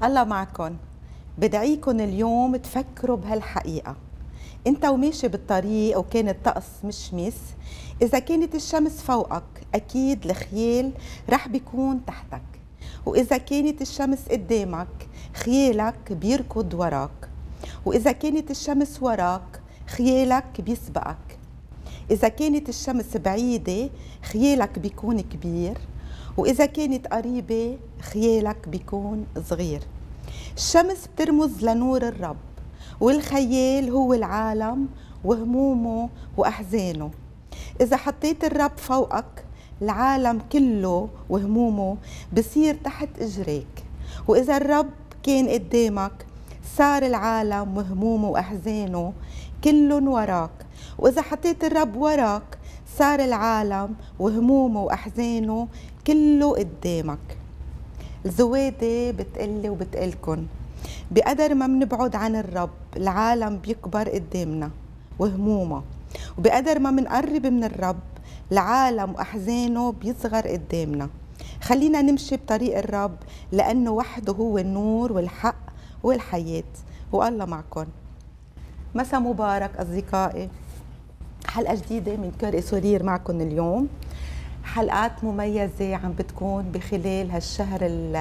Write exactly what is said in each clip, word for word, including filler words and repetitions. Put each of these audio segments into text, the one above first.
الله معكم. بدعيكم اليوم تفكروا بهالحقيقة. انت وماشي بالطريق وكان الطقس مشمس، اذا كانت الشمس فوقك اكيد الخيال رح بيكون تحتك، واذا كانت الشمس قدامك خيالك بيركض وراك، واذا كانت الشمس وراك خيالك بيسبقك، اذا كانت الشمس بعيدة خيالك بيكون كبير، واذا كانت قريبة خيالك بيكون صغير. الشمس بترمز لنور الرب، والخيال هو العالم وهمومه وأحزانه. إذا حطيت الرب فوقك العالم كله وهمومه بصير تحت إجريك، وإذا الرب كان قدامك صار العالم وهمومه وأحزانه كلهم وراك، وإذا حطيت الرب وراك صار العالم وهمومه وأحزانه كله قدامك. الزوادة بتقلي وبتقلكن بقدر ما منبعد عن الرب العالم بيكبر قدامنا وهمومه، وبقدر ما منقرب من الرب العالم وأحزانه بيصغر قدامنا. خلينا نمشي بطريق الرب لأنه وحده هو النور والحق والحياة. والله معكم. مساء مبارك أصدقائي، حلقة جديدة من كاري سورير معكم اليوم. حلقات مميزة عم بتكون بخلال هالشهر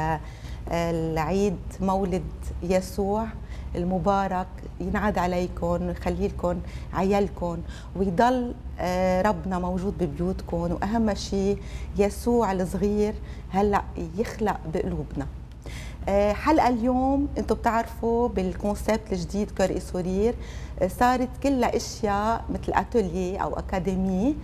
العيد مولد يسوع المبارك. ينعاد عليكم، يخلي لكم عيالكم، ويضل ربنا موجود ببيوتكم، واهم شيء يسوع الصغير هلا يخلق بقلوبنا. حلقة اليوم انتم بتعرفوا بالكونسبت الجديد كاري سورير صارت كلها اشياء مثل اتوليه او اكاديمي،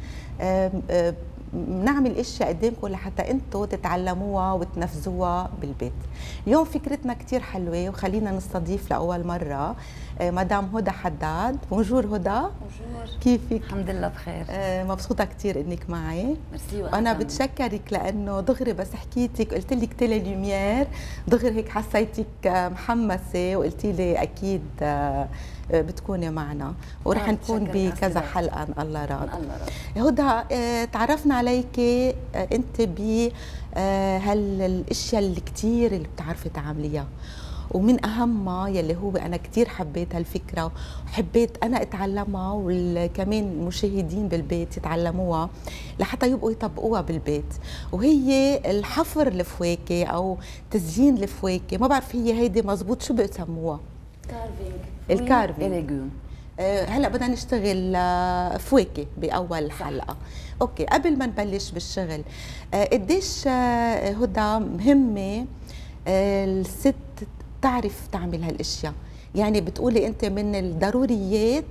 بنعمل اشياء قدامكم لحتى انتم تتعلموها وتنفذوها بالبيت. اليوم فكرتنا كتير حلوه، وخلينا نستضيف لاول مره مدام هدى حداد. بونجور هدى. بونجور، كيفك؟ الحمد لله بخير. آه مبسوطه كتير انك معي. ميرسي. وانا بتشكرك لانه دغري بس حكيتك قلت لك تيلي لوميير دغري هيك حسيتك محمسه، وقلتي لي اكيد آه بتكوني معنا، ورح آه نكون بكذا حلقه ان الله راد. هدى، آه تعرفنا عليك آه انت ب آه هالاشياء اللي كثير اللي بتعرفي تعمليها، ومن اهمها يلي هو انا كثير حبيت هالفكره وحبيت انا اتعلمها، وكمان المشاهدين بالبيت يتعلموها لحتى يبقوا يطبقوها بالبيت، وهي الحفر الفواكه او تزيين الفواكه. ما بعرف هي هيدي مزبوط شو بسموها؟ كارفينج. الكارفينج. آه هلا بدنا نشتغل آه فواكه باول حلقه. اوكي، قبل ما نبلش بالشغل، آه قديش آه هدى مهمه آه الست تعرف تعمل هالاشياء؟ يعني بتقولي انت من الضروريات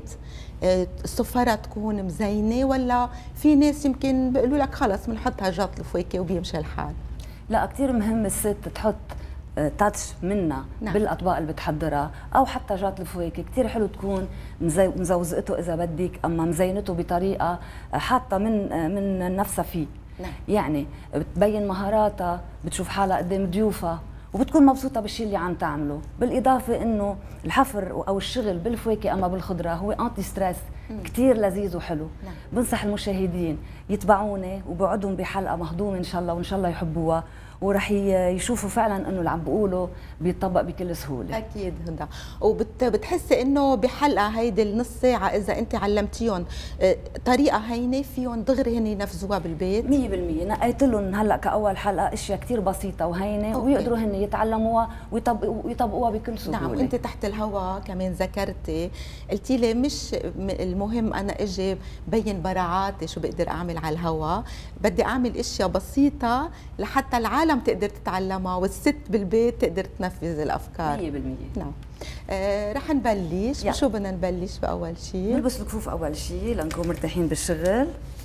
السفرة تكون مزينه، ولا في ناس يمكن بيقولوا لك خلص بنحطها جات الفواكه وبيمشي الحال؟ لا، كثير مهم الست تحط تاتش منا نعم. بالاطباق اللي بتحضرها، او حتى جات الفواكه كثير حلو تكون مزوزقته اذا بدك، اما مزينته بطريقه حاطه من من نفسها فيه نعم. يعني بتبين مهاراتها، بتشوف حالها قدام ضيوفها، وبتكون مبسوطة بالشيء اللي عم تعمله. بالإضافة إنه الحفر أو الشغل بالفواكه أما بالخضرة هو أنتي ستريس كتير لذيذ وحلو. نعم. بنصح المشاهدين يتبعوني وبوعدهم بحلقة مهضومة إن شاء الله، وإن شاء الله يحبوها، ورح يشوفوا فعلا انه اللي عم بقوله بيطبق بكل سهوله. اكيد هدى. وبتحسي انه بحلقه هيدي النص ساعه اذا انت علمتيهم طريقه هينه فيهم دغري هن ينفذوها بالبيت مية بالمية. نقيت لهم هلا كاول حلقه اشياء كثير بسيطه وهينه، ويقدروا هن يتعلموها ويطبقوها بكل سهوله. نعم. انت تحت الهواء كمان ذكرتي، قلتي لي مش المهم انا اجي بين براعاتي شو بقدر اعمل على الهواء، بدي اعمل اشياء بسيطه لحتى العالم تقدر تتعلمها والست بالبيت تقدر تنفذ الافكار. مية بالمية. نعم. آه رح نبلش. بشو بدنا نبلش باول شيء؟ نلبس الكفوف اول شيء لنكون مرتاحين بالشغل.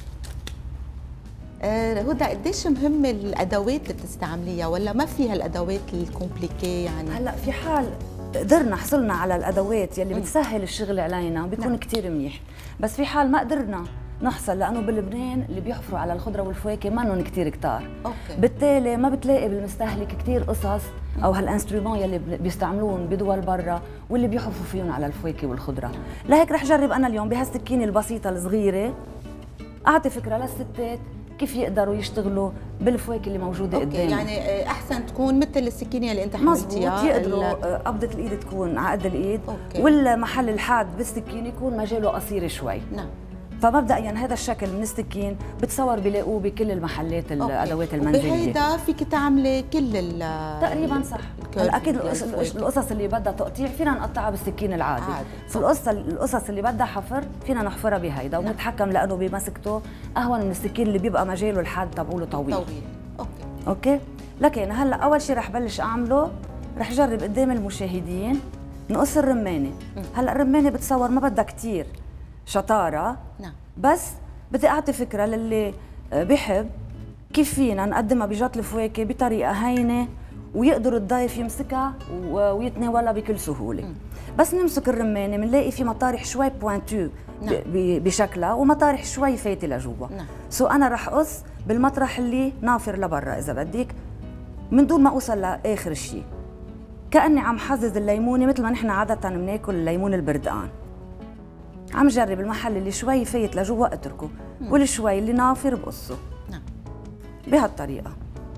آه هدى، قديش مهم الادوات اللي بتستعمليها، ولا ما فيها الادوات الكومبليكي؟ يعني هلا في حال قدرنا حصلنا على الادوات يلي بتسهل الشغل علينا بيكون نعم. كثير منيح، بس في حال ما قدرنا نحصل، لانه بلبنان اللي بيحفروا على الخضره والفواكه منهم كثير كتار، أوكي. بالتالي ما بتلاقي بالمستهلك كثير قصص او هالانسترومون يلي بيستعملوهم بدول برا واللي بيحفروا فيهم على الفواكه والخضره. لهيك رح جرب انا اليوم بهالسكينه البسيطه الصغيره اعطي فكره للستات كيف يقدروا يشتغلوا بالفواكه اللي موجوده أوكي. قدامهم. يعني احسن تكون مثل السكينه اللي انت مظبوط، حملتيها، يقدروا قبضه الايد تكون على قد الايد. أوكي. والمحل الحاد بالسكين يكون مجاله قصير شوي. نعم. فمبدئيا هذا الشكل من السكين بتصور بلاقوه بكل المحلات الادوات المنزليه. وبهيدا فيك تعملي كل ال تقريبا صح. هلا اكيد القصص اللي بدها تقطيع فينا نقطعها بالسكين العادي. عادي. بس القصه القصص اللي بدها حفر فينا نحفرها بهيدا ونتحكم لانه بمسكته اهون من السكين اللي بيبقى مجاله الحاد تبعوله طويل. طويل. اوكي. اوكي. لكن هلا اول شيء رح بلش اعمله، رح جرب قدام المشاهدين نقص الرمانه. هلا الرمانه بتصور ما بدها كثير شطاره. نعم. بس بدي اعطي فكره للي بحب كيف فينا نقدمها بجات الفواكه بطريقه هينه ويقدر الضيف يمسكها ويتناولها بكل سهوله. م. بس نمسك الرمانه بنلاقي في مطارح شوي بوينتو. نعم. بشكلها ومطارح شوي فايته لجوا. نعم. سو انا رح اقص بالمطرح اللي نافر لبرا اذا بدك من دون ما اوصل لاخر شيء، كاني عم حزز الليمونه مثل ما نحن عاده بناكل الليمون البردقان. عم جرب المحل اللي شوي فايت لجوا اتركه، والشوي اللي نافر بقصه. نعم. بهالطريقه.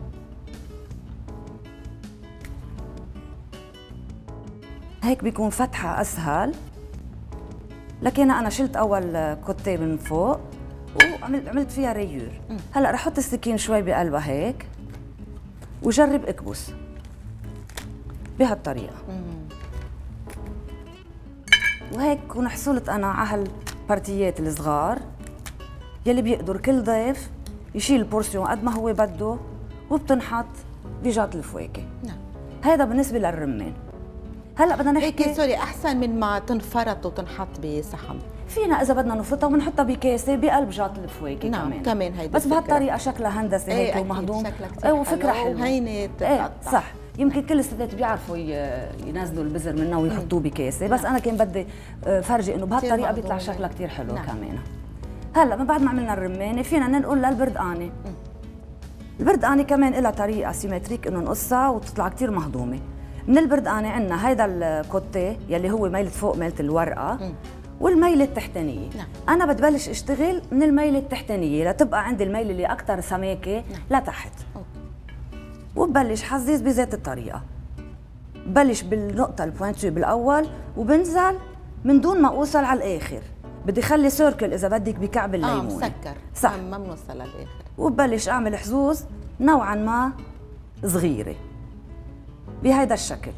هيك بيكون فتحه اسهل. لكن انا شلت اول كوتيه من فوق وعملت عملت فيها ريور. هلا رح احط السكين شوي بقلبها هيك وجرب اكبس بهالطريقه. وهيك كون حصلت انا على هالبارتيات الصغار يلي بيقدر كل ضيف يشيل البورسيون قد ما هو بده وبتنحط بجات الفواكه. نعم. هذا بالنسبه للرمان. هلا بدنا نحكي هيك سوري، احسن من ما تنفرط وتنحط بصحن. فينا اذا بدنا نفرطها ونحطها بكاسه بقلب جات الفواكه. نعم كمان كمان هيدي بس بهالطريقه شكلها هندسي هيك ايه ومهضوم. ايه وفكره حلوه وهينه ايه صح. يمكن كل الستات بيعرفوا ينزلوا البذر منها ويحطوه بكاسه، بس انا كان بدي فرجي انه بهالطريقه بيطلع شكلها كثير حلو. نعم. كمان هلا من بعد ما عملنا الرمانه فينا ننقل للبردقانه. البردقانه كمان لها طريقه سيمتريك انه نقصها وتطلع كثير مهضومه. من البردقانه عندنا هيدا الكوتيه يلي هو ميله فوق ميله الورقه. م. والميله التحتانيه. نعم. انا بتبلش اشتغل من الميله التحتانيه لتبقى عندي الميله اللي اكثر سماكه. نعم. لتحت. أوكي. وببلش حزز بذات الطريقه. ببلش بالنقطه البوينتو بالاول وبنزل من دون ما اوصل على الاخر. بدي خلي سيركل اذا بدك بكعب الليمون. اه مسكر. صح. ما بنوصل للاخر. وببلش اعمل حظوظ نوعا ما صغيره بهيدا الشكل،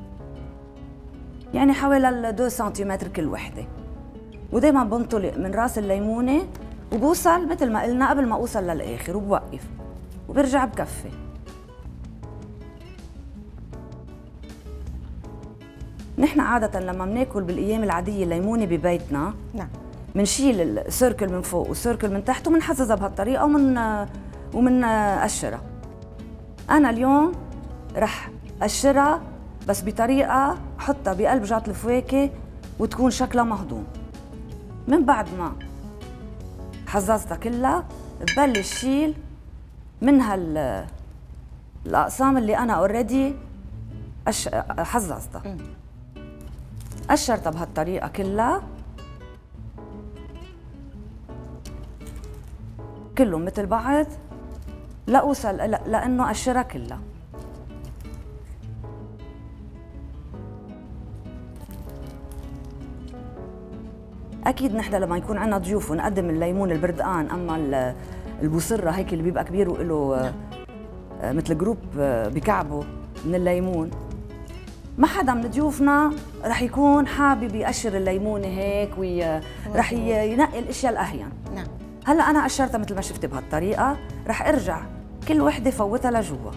يعني حوالي اثنين سنتيمتر كل وحده. ودايما بنطلق من راس الليمونه وبوصل مثل ما قلنا قبل ما اوصل للاخر وبوقف وبرجع بكفي. نحن عاده لما بناكل بالايام العاديه الليمونه ببيتنا. نعم. بنشيل السيركل من فوق والسيركل من تحت وبنحززها بهالطريقه ومن ومن قشرها. انا اليوم رح قشرها بس بطريقه حطها بقلب جات الفواكه وتكون شكلها مهضوم. من بعد ما حززتها كلها ببلش شيل منها الاقسام اللي انا اوريدي حززتها. قشرتها بهالطريقه كلها كلهم مثل بعض لاوصل لانه قشرها كلها. اكيد نحن لما يكون عندنا ضيوف ونقدم الليمون البردقان، اما البوصره هيك اللي بيبقى كبير وله مثل جروب بكعبه من الليمون، ما حدا من ضيوفنا رح يكون حابب يقشر الليمونه هيك ورح ينقي الاشياء الاهين. نعم. هلا انا قشرتها مثل ما شفتي بهالطريقه، رح ارجع كل وحده فوتها لجوا.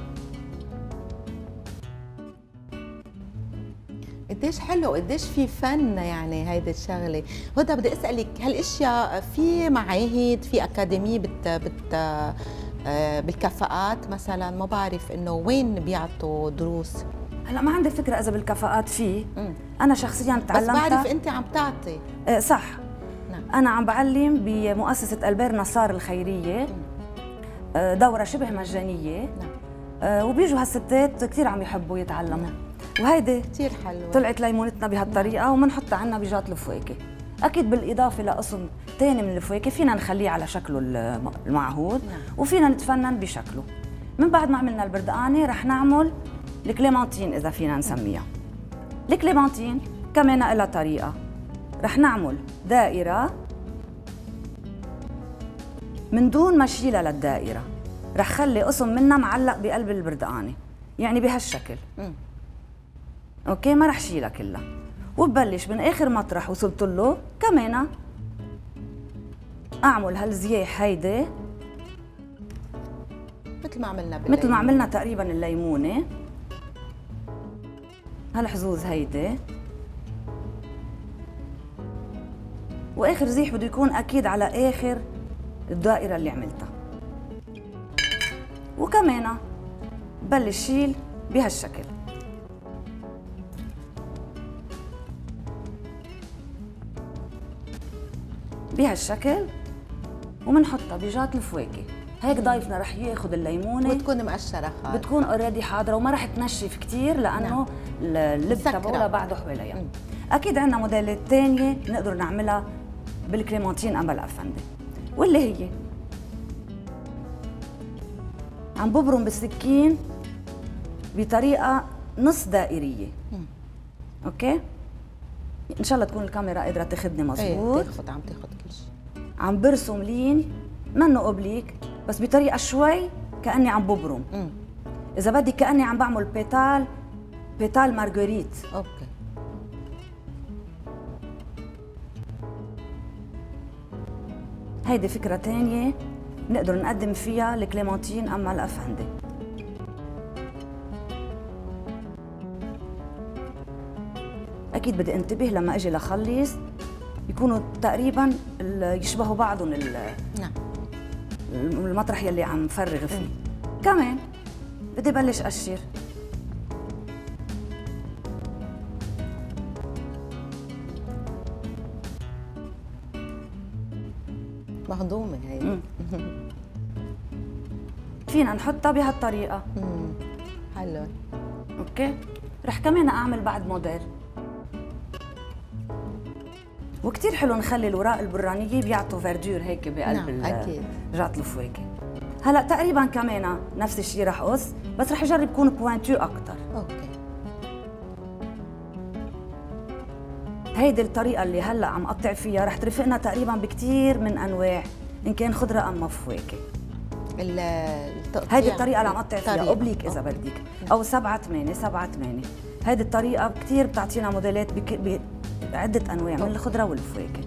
قديش حلو، قديش في فن يعني هيدي الشغله. هدى بدي اسالك، هالاشياء في معاهد، في اكاديميه بت بت بالكفاءات مثلا؟ ما بعرف انه وين بيعطوا دروس. هلا ما عندي فكره اذا بالكفاءات في. مم. انا شخصيا تعلمتها. بس بعرف انت عم تعطي. آه صح. نعم. انا عم بعلم بمؤسسه البير نصار الخيريه. آه دوره شبه مجانيه. نعم. آه وبيجوا هالستات كثير عم يحبوا يتعلموا. نعم. وهيدي كثير حلوه. طلعت ليمونتنا بهالطريقه وبنحطها عنا بجات الفواكه. اكيد بالاضافه لقسم ثاني من الفواكه فينا نخليه على شكله المعهود وفينا نتفنن بشكله. من بعد ما عملنا البردقانه رح نعمل الكليمانتين اذا فينا نسميها. الكليمانتين كمان لها طريقه، رح نعمل دائره من دون ما اشيلها للدائره، رح خلي قسم منها معلق بقلب البردقانه، يعني بهالشكل. م. اوكي، ما رح شيلها كلها، وببلش من اخر مطرح وصلت له كمان اعمل هالزياح هيدي مثل ما عملنا بالليمون. مثل ما عملنا تقريبا الليمونه. هالحظوظ هيدي، واخر زيح بده يكون اكيد على اخر الدائره اللي عملتها. وكمان بلش شيل بهالشكل. بهالشكل ومنحطها بجات الفواكه. هيك ضايفنا رح ياخذ الليمونه وتكون مقشره خالص، بتكون اوريدي حاضره وما رح تنشف كثير لانه نعم. اللب تبعولها بعده حواليها. اكيد عندنا موديلات ثانيه نقدر نعملها بالكليمانتين أما الأفندي، واللي هي عم ببرم بالسكين بطريقه نص دائريه. مم. اوكي، ان شاء الله تكون الكاميرا قادره تاخذني مظبوط. ايه تاخذ، عم تاخذ كل شيء. عم برسم لين منه اوبليك بس بطريقه شوي كاني عم ببرم. مم. اذا بدي كاني عم بعمل بيتال بيتال مارغريت. اوكي. هيدي فكره ثانيه نقدر نقدم فيها الكليمانتين اما الافندي. اكيد بدي انتبه لما اجي لخلص يكونوا تقريبا يشبهوا بعضهم. نعم. المطرح يلي عم فرغ فيه. م. كمان بدي بلش اقشر. مهضومه هي. فينا نحطها بهالطريقه. امم حلو. اوكي، رح كمان اعمل بعد موديل. وكتير حلو نخلي الوراق البرانيه بيعطوا فردور هيك بقلب. نعم اكيد. جات الفواكه. هلا تقريبا كمان نفس الشيء رح قص، بس رح اجرب كون بوينتو اكثر. اوكي. هيدي الطريقه اللي هلا عم قطع فيها رح ترافقنا تقريبا بكثير من انواع ان كان خضره اما فواكه. هيدي الطريقه اللي عم قطع فيها اوبليك اذا بدك، او سبعة ثمانية سبعة ثمانية. هيدي الطريقه كثير بتعطينا موديلات بك... بعده انواع من الخضره والفواكه.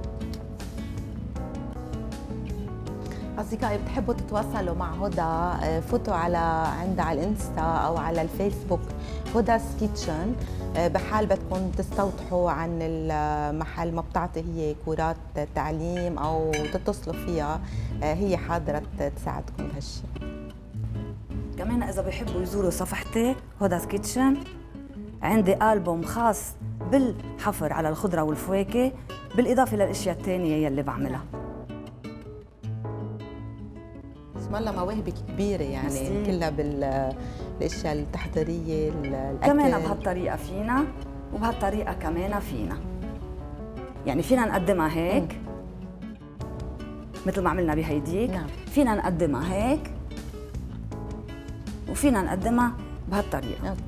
أصدقائي بتحبوا تتواصلوا مع هدى، فوتوا على عندها على الانستا أو على الفيسبوك هدا's كيتشن، بحال بدكم تستوضحوا عن المحل ما بتعطي هي كورات تعليم أو تتصلوا فيها، هي حاضرة تساعدكم بهالشيء. كمان إذا بيحبوا يزوروا صفحتي هدا's كيتشن، عندي ألبوم خاص بالحفر على الخضرة والفواكه بالإضافة للأشياء الثانية يلي بعملها. اسم الله مواهبك كبيرة يعني مستي. كلها بالاشياء التحضيرية الأكل. كمان بهالطريقة فينا وبهالطريقة كمان فينا، يعني فينا نقدمها هيك م. مثل ما عملنا بهيديك. نعم. فينا نقدمها هيك وفينا نقدمها بهالطريقة. اوكي.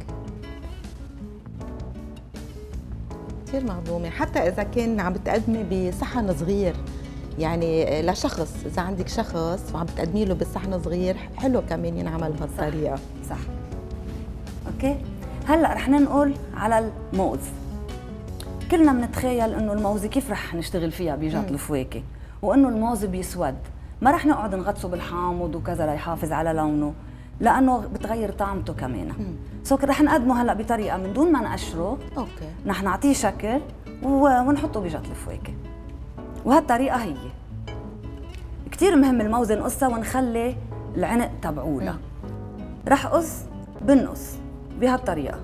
كثير مهضومة، حتى إذا كان عم بتقدمي بصحن صغير يعني لشخص، إذا عندك شخص وعم بتقدمي له بصحن صغير حلو كمان ينعمل بهالطريقة. صح. صح. أوكي، هلا رح ننقل على الموز. كلنا بنتخيل إنه الموزة كيف رح نشتغل فيها بجات الفواكه، وإنه الموز بيسود، ما رح نقعد نغطسه بالحامض وكذا ليحافظ على لونه، لأنه بتغير طعمته كمان. سو رح نقدمه هلا بطريقة من دون ما نقشره. اوكي. رح نعطيه شكل ونحطه بجات الفواكه. وهالطريقة هي كثير مهم الموزة نقصها ونخلي العنق تبعولها. رح قص بالنص بهالطريقة.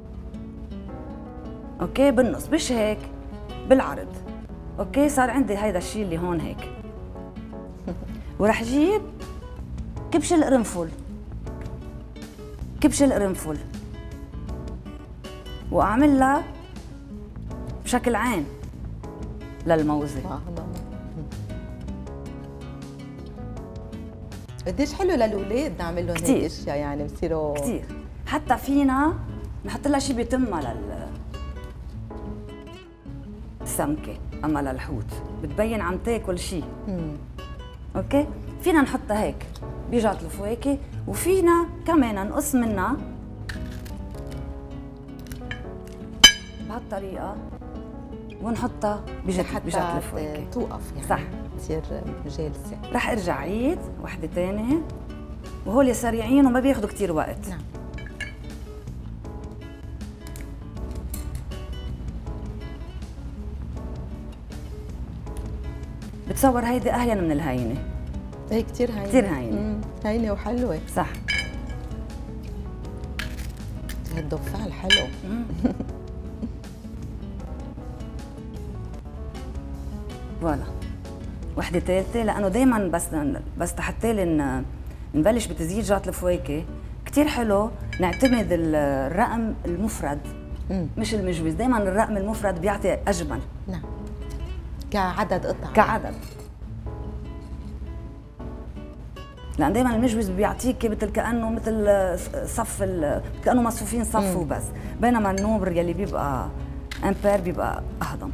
اوكي، بالنص مش هيك، بالعرض. اوكي، صار عندي هيدا الشيء اللي هون هيك. ورح جيب كبش القرنفل، كبش القرنفل واعمل لها بشكل عين للموزه. آه. قديش حلو للاولاد نعمل لهم هيك اشياء، يعني بصيروا كثير. حتى فينا نحط لها شيء بيتمها لل السمكه اما للحوت بتبين عم تاكل شيء. اوكي، فينا نحطها هيك بيجات الفواكه، وفينا كمان نقص منها بهالطريقه ونحطها بجات بجات الفواكه توقف يعني صح، تصير جالسه. رح ارجع عيد وحده ثانيه، وهول سريعين وما بياخذوا كثير وقت. نعم. بتصور هيدي اهين من الهينه. هي كثير هينه، كثير هينه، هينه وحلوه صح. هالضفاع الحلو. فوالا، وحده ثالثه، لانه دائما بس بس حتى لي نبلش بتزيين جات الفواكه كثير حلو نعتمد الرقم المفرد مم. مش المجوز. دائما الرقم المفرد بيعطي اجمل. نعم، كعدد قطع، كعدد، لان دائما المجوز بيعطيك مثل كانه مثل صف كانه مصفوفين صف وبس، بينما النوبر يلي بيبقى امبير بيبقى اهضم.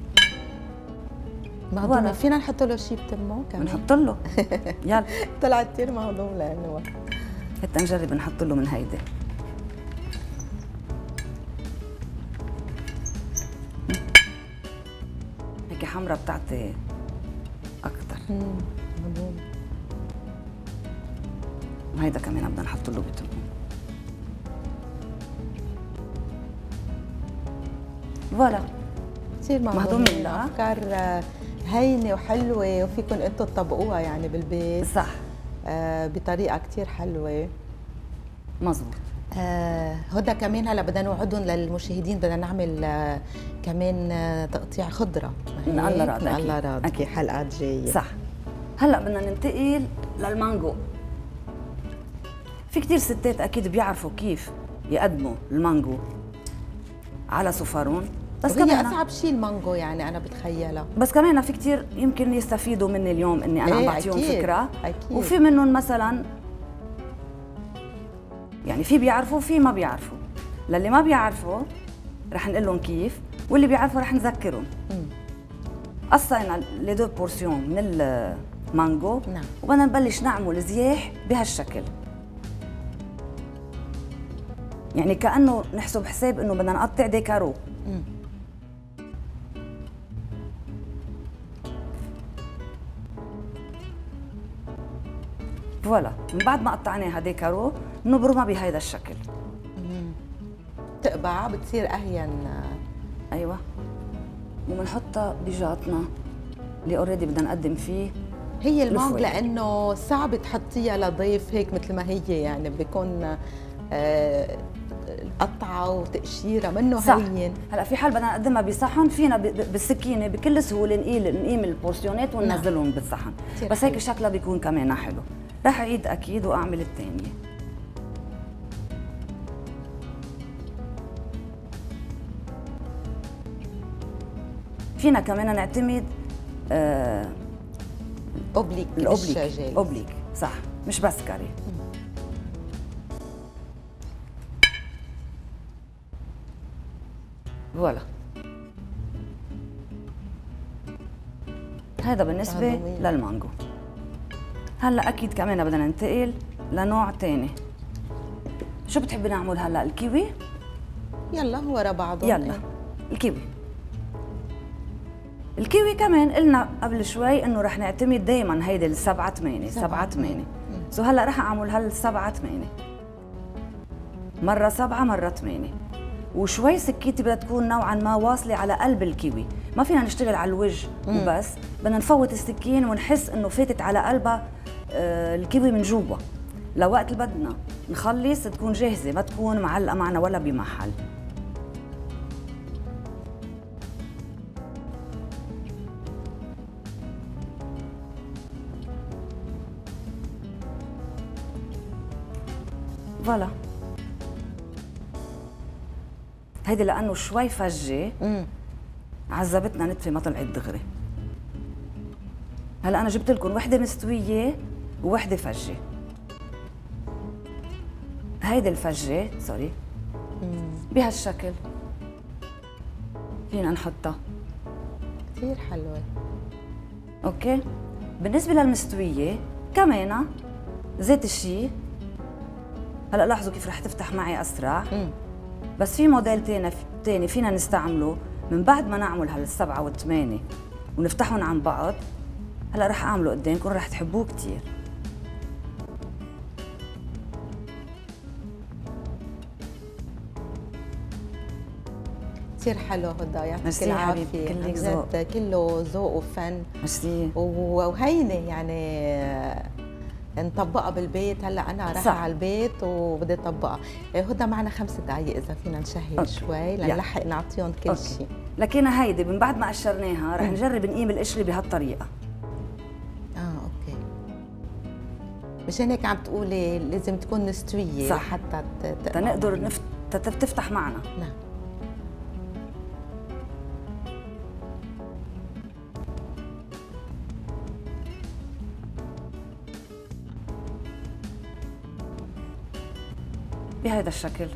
مهضوم. فينا نحط له شيء بتمه كمان؟ بنحط له. يلا طلع كثير مهضوم لانه حتى نجرب نحط له من هيدي. هيك حمرا بتعطي اكثر. مهضوم. وهيدا كمان بدنا نحط له بتمه. فوالا كثير مهضومين. افكار هينه وحلوه وفيكم انتم تطبقوها يعني بالبيت. صح. آه بطريقه كثير حلوه. مزبوط. آه هدى كمان هلا بدنا نوعدهم للمشاهدين، بدنا نعمل آه كمان آه تقطيع خضره. ان الله راد. ان الله راد في حلقات جايه. صح. هلا بدنا ننتقل للمانجو. في كثير ستات اكيد بيعرفوا كيف يقدموا المانجو على صفارون، بس كمان اصعب شيء المانجو يعني انا بتخيلها. بس كمان في كثير يمكن يستفيدوا مني اليوم اني انا عم بعطيهم فكره. أكيد. وفي منهم مثلا يعني في بيعرفوا وفي ما بيعرفوا. للي ما بيعرفوا رح نقول لهم كيف، واللي بيعرفوا رح نذكرهم. قصينا لي دو بورسيون من المانجو. نعم. وبدنا نبلش نعمل زياح بهالشكل، يعني كأنه نحسب حساب انه بدنا نقطع ديكارو. مم. فوالا، من بعد ما قطعناها ديكارو بنبرمها بهيدا الشكل. مم. تقبع بتصير اهين. ايوه، وبنحطها بجاتنا اللي اوريدي بدنا نقدم فيه. هي المانجو لانه صعب تحطيها لضيف هيك مثل ما هي، يعني بيكون آه قطعه وتقشيره منه هين. هلا في حال بدنا نقدمها بصحن فينا بالسكينه بكل سهوله نقيل نقيم البورسيونات وننزلهم. نعم. بالصحن، بس هيك شكلها بيكون كمان حلو. رح اعيد اكيد واعمل الثانيه. فينا كمان نعتمد آه اوبليك. الاوبليك. اوبليك صح، مش بس كاري. فوالا، هذا بالنسبة للمانجو. هلا أكيد كمان بدنا ننتقل لنوع تاني. شو بتحبي نعمل هلا؟ الكيوي؟ يلا ورا بعضهم. يلا الكيوي. الكيوي كمان قلنا قبل شوي إنه رح نعتمد دايما هيدي السبعة ثمانية سبعة ثمانية. سو هلا رح أعمل هالسبعة ثمانية، مرة سبعة مرة ثمانية، وشوي سكيتي بدها تكون نوعا ما واصله على قلب الكيوي. ما فينا نشتغل على الوجه وبس، بدنا نفوت السكين ونحس انه فاتت على قلبها آه الكيوي من جوا، لوقت اللي بدنا نخلص تكون جاهزه، ما تكون معلقه معنا ولا بمحل. فوالا، هيدي لانه شوي فجه عذبتنا نتفه ما طلعت دغري. هلا انا جبت لكم وحده مستويه ووحده فجه. هيدي الفجه سوري بهالشكل فينا نحطها كثير حلوه. اوكي. بالنسبه للمستويه كمان زيت الشي. هلا لاحظوا كيف رح تفتح معي اسرع. مم. بس في موديل تاني تاني فينا نستعمله من بعد ما نعمل هالسبعه والثمانيه ونفتحهم عن بعض. هلا رح اعمله قدامكم رح تحبوه كثير. كثير حلو هدى، يعطيك العافيه. كلك ذوق، كله ذوق وفن. ميرسي. وهينه يعني نطبقها بالبيت. هلا انا رايحه على البيت وبدي اطبقها. هدى معنا خمس دقائق اذا فينا نشهي أوكي. شوي لنلحق نعطيهم كل شيء. لكن هيدي من بعد ما قشرناها رح نجرب نقيم القشره بهالطريقه. اه اوكي. مشان هيك عم تقولي لازم تكون مستويه صح. حتى تنقدر نفت... تفتح معنا. نعم. بهذا الشكل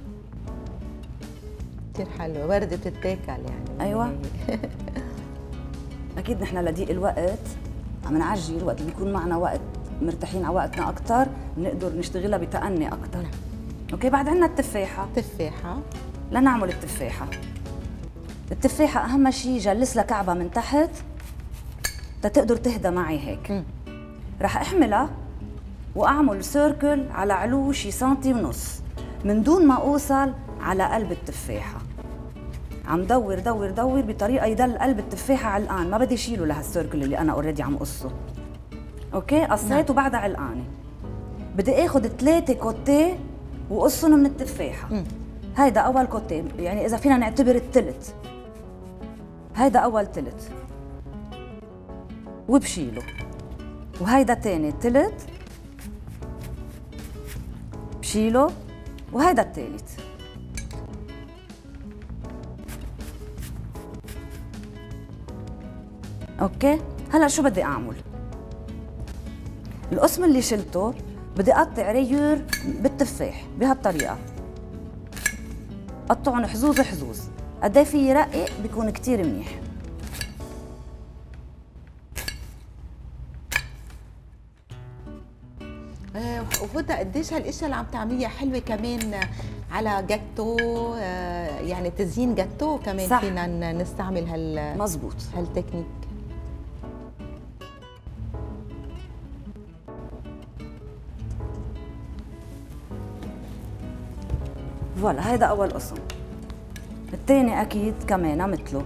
كثير حلوه، وردة بتتاكل يعني. ايوه. اكيد نحن لضيق الوقت عم نعجل، وقت اللي بيكون معنا وقت مرتاحين على وقتنا اكثر بنقدر نشتغلها بتأني اكثر. نعم. اوكي. بعد عندنا التفاحه. تفاحه لنعمل التفاحه. التفاحه اهم شيء جلس لها كعبه من تحت تتقدر تهدى معي هيك. م. رح احملها واعمل سيركل على علو شي سنتي ونص من دون ما اوصل على قلب التفاحه. عم دور دور دور بطريقه يضل قلب التفاحه علقان، ما بدي شيله لهالسيركل اللي انا اوريدي عم قصه. اوكي. قصيته بعدها علقانه. بدي اخذ ثلاثه كوتيه وقصهم من التفاحه. م. هيدا اول كوتيه، يعني اذا فينا نعتبر الثلث. هيدا اول ثلث وبشيله، وهيدا ثاني ثلث بشيله، وهيدا الثالث. اوكي. هلا شو بدي اعمل؟ القسم اللي شلته بدي اقطع ريور بالتفاح بهالطريقه، قطعهم حزوز حزوز. قد ايه في يرقق بيكون كثير منيح. وهدى قديش هالاشياء اللي عم تعمليها حلوه كمان على جاتو، يعني تزيين جاتو كمان. صح. فينا نستعمل هال مزبوط هالتكنيك. فوالا. هيدا اول قسم. الثاني اكيد كمان مثله.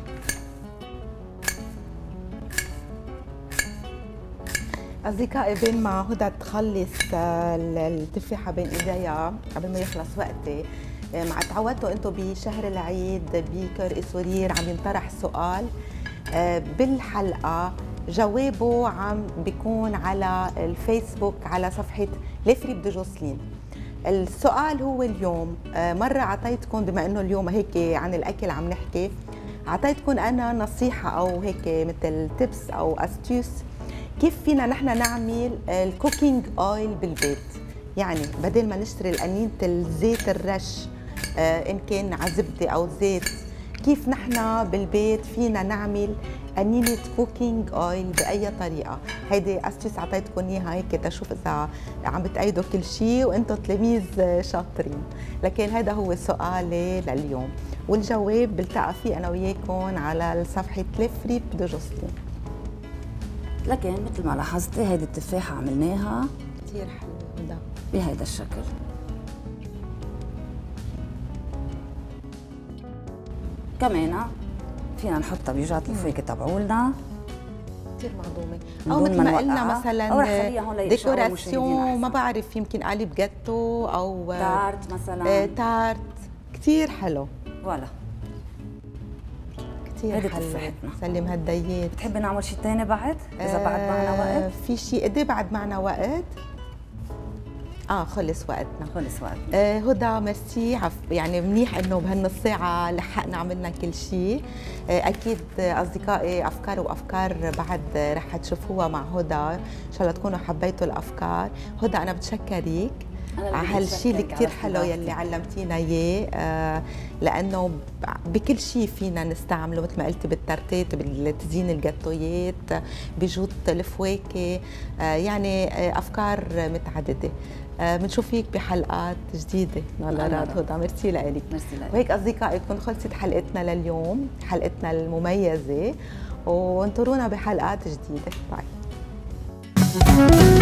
أصدقائي بين ما هدى تخلص التفاحة بين إيديها قبل ما يخلص وقتي، مع تعودتوا أنتم بشهر العيد بكر إسورير عم ينطرح سؤال بالحلقة، جوابه عم بيكون على الفيسبوك على صفحة لفريب دو جوسلين. السؤال هو اليوم، مرة عطيتكم بما أنه اليوم هيك عن الأكل عم نحكي، عطيتكم أنا نصيحة أو هيك مثل تيبس أو أستيوس كيف فينا نحن نعمل الكوكينج اويل بالبيت. يعني بدل ما نشتري القنينة الزيت الرش آه ان كان عزبدة او زيت، كيف نحن بالبيت فينا نعمل قنينة كوكينج اويل باي طريقة. هيدي استيس عطيتكم اياها هيك تشوف اذا عم بتأيدوا كل شيء وانتم تلاميذ شاطرين. لكن هذا هو سؤالي لليوم، والجواب بلتقى فيه انا وياكم على صفحة لفريب دو جوسلين. لكن مثل ما لاحظتي هيدي التفاحة عملناها كثير حلوة ده بهيدا الشكل. كمان فينا نحطها بجات الفواكه تبعولنا كثير مهضومة، أو مثل ما قلنا مثلا ديكوراسيون، ما بعرف يمكن قالب جاتو أو تارت مثلا. تارت كثير حلو. فوالا. كثير حلو. سلم هالديات. بتحبي نعمل شيء ثاني بعد؟ إذا آه بعد معنا وقت؟ في شيء قد ايه بعد معنا وقت؟ اه خلص وقتنا. خلص وقتنا. آه هدى ميرسي، يعني منيح انه بهالنص ساعه لحقنا عملنا كل شيء. آه اكيد اصدقائي افكار وافكار بعد رح تشوفوها مع هدى، ان شاء الله تكونوا حبيتوا الافكار. هدى انا بتشكرك على هالشيء اللي كثير حلو يلي علمتينا اياه، آه لانه بكل شيء فينا نستعمله مثل ما قلتي، بالترتيب، بالتزيين الجاتويات، بجوط الفواكه، آه يعني آه افكار متعدده. بنشوف فيك بحلقات جديده. الله راد هدى، ميرسي لك. ميرسي لك. وهيك اصدقائي تكون خلصت حلقتنا لليوم، حلقتنا المميزه، وانطرونا بحلقات جديده. باي.